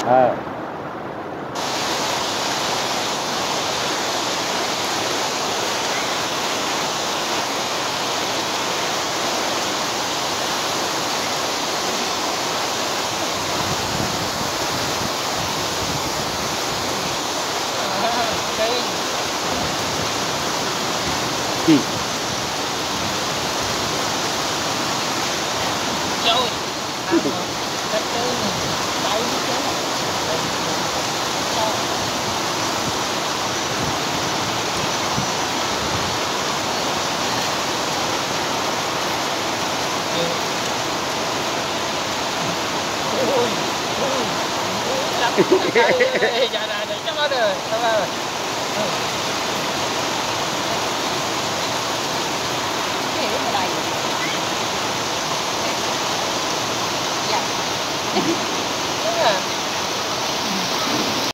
Ờ. Ừ. Rồi. Cắt cái đáy cái. Ôi. Lắm cái. Dạ này chắc nó được.